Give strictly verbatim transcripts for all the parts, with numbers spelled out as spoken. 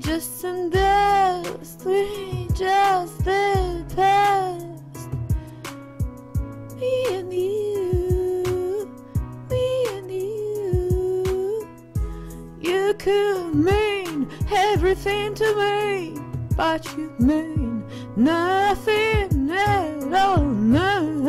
just some dust, we just the past. Me and you, me and you. You could mean everything to me, but you mean nothing at all. No,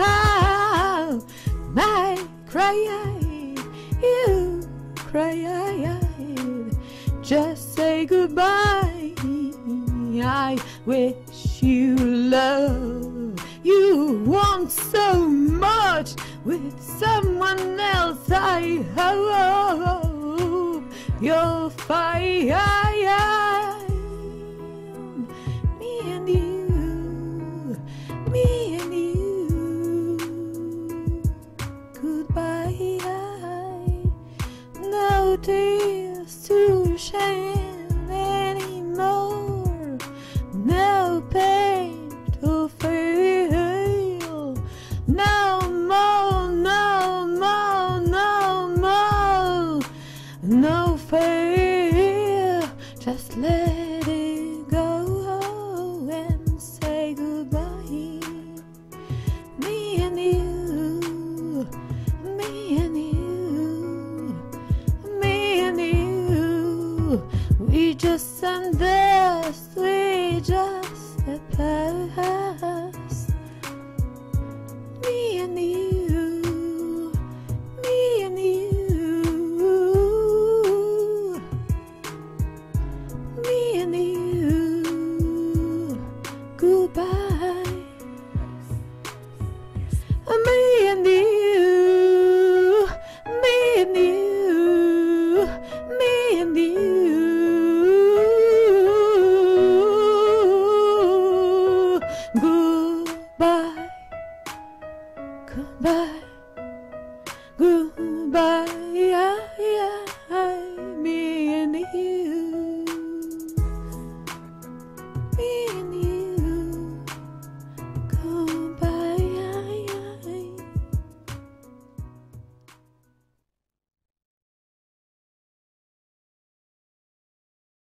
I cry, you cry. Just say goodbye. I wish you love. You want so much with someone else. I hope you'll find me and you, me and you. Goodbye. No tears to shame anymore, no pain to feel, no more, no more, no more, no fear. Just let it go and say goodbye. Me and you, me and you. We just some dust, we just the past. Me and you, me and you, me and you. Goodbye. Me and you, me and you, me and you. Goodbye, goodbye, goodbye, yeah, yeah.